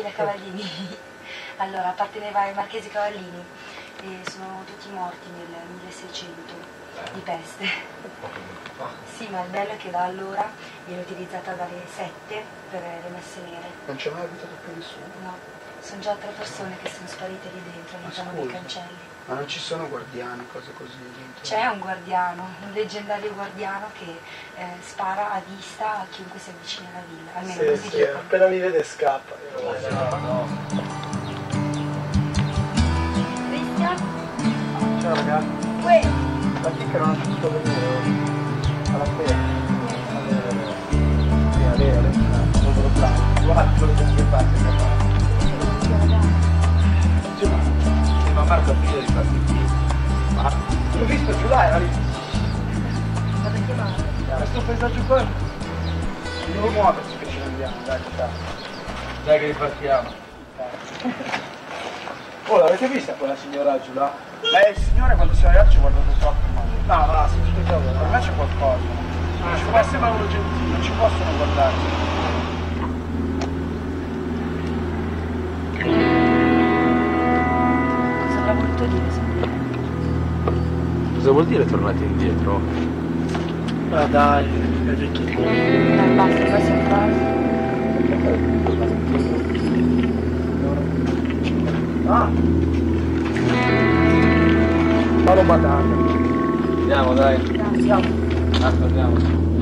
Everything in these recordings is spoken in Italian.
famiglia Cavallini allora apparteneva ai Marchesi Cavallini e sono tutti morti nel 1600 di peste. Sì, ma il bello è che da allora viene utilizzata dalle sette per le messe nere. Non c'è mai abitato più nessuno? No, sono già 3 persone che sono sparite lì dentro, all'interno dei cancelli. Ma non ci sono guardiani, cose così dentro? C'è un guardiano, un leggendario guardiano che spara a vista a chiunque si avvicina alla villa, almeno Sì, così sì, dicono. appena mi vede scappa. Cristian? Ciao ragazzi. Uè! Ma chi che non ha potuto venire alla festa? A lei, non lo sa. Guarda quello che fa, che fa. Sì, ma Marco ha finito di farsi qui. Ma l'ho visto giù là, era lì. Vado a chiamare. Questo paesaggio qua. Non muoversi che ce ne andiamo, dai, ciao. Dai che ripartiamo. Oh, l'avete vista quella signora giù là? Beh, il signore quando si ragazzi ci guarda troppo male. No, va, si spiega, per me c'è qualcosa. Ci può essere uno gentile, non ci possono guardare. Cosa avrà voluto dire? Cosa vuol dire tornate indietro? Ma dai, Enrico. Dai, basta, poi siamo quasi. Ah! Fallo batata. Andiamo, dai. Andiamo. Marco, andiamo.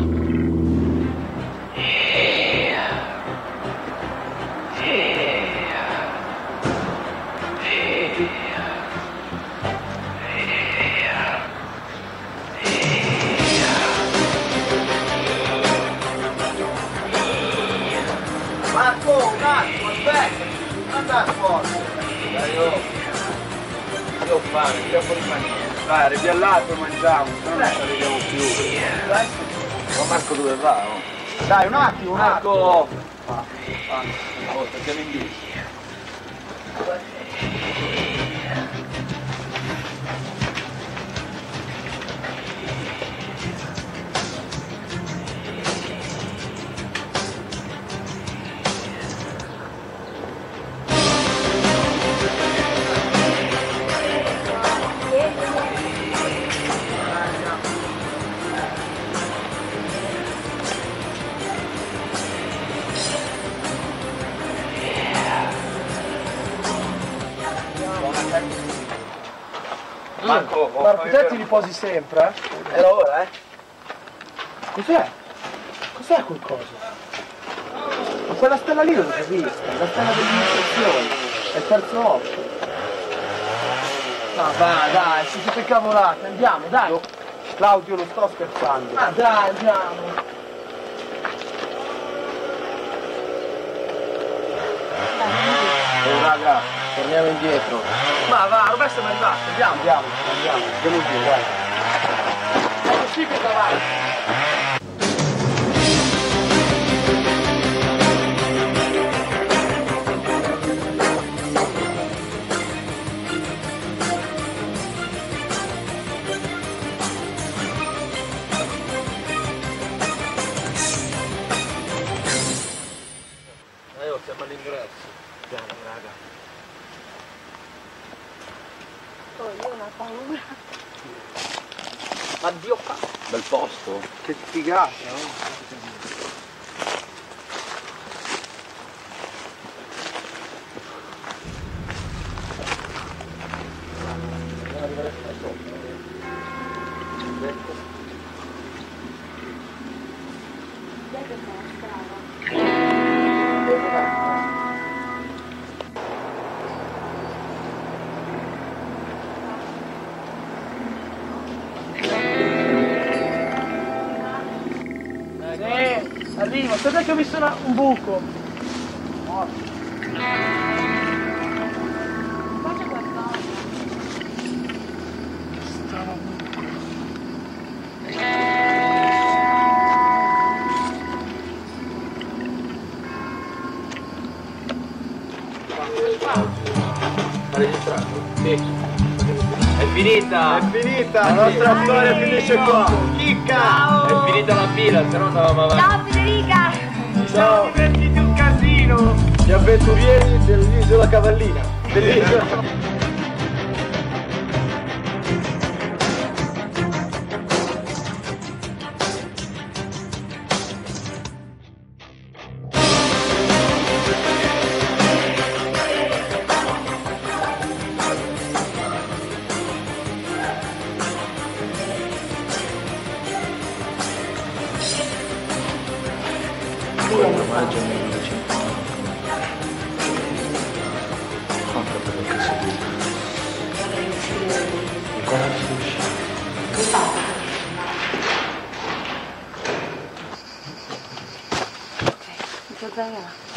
Marco, un attimo, aspetta! Non andare forte! Dai, io ho fame, tiriamo fuori panino. Dai, arriviamo all'altro e mangiamo, se no non ci arriviamo più. Dai, Ma Marco dove va? Oh? dai, un attimo, un attimo! Marco! Oh, siamo in 10. Marco, te ti riposi sempre, eh? Era ora, eh? Cos'è? Cos'è quel coso? Ma quella stella lì non l'ho vista, la stella dell'iniziazione, è il terzo occhio. Ma va, dai, si siete cavolate, andiamo, dai! Claudio, non sto scherzando. Ma dai, andiamo! Raga, torniamo indietro. Ma va, ormai siamo arrivati, andiamo, andiamo, andiamo giù, dai. È possibile davanti. Siamo all'ingresso. Piano, raga. Oh, io ho una paura. Ma Dio fa... Bel posto. Che figata, no? Arrivo, aspetta che ho visto un buco. Qua c'è qualcosa. Strano buco. Ha registrato? Sì. È finita! È finita! La nostra storia finisce qua! Chicca! È finita la fila, se no andavamo avanti. Ciao Federica! Ci siamo divertiti un casino! Gli avventurieri dell'isola Cavallina. Bellissimo. Maggio 1950. Quanto per che seguito? Quando si uscì? Ok, mi sto zaino.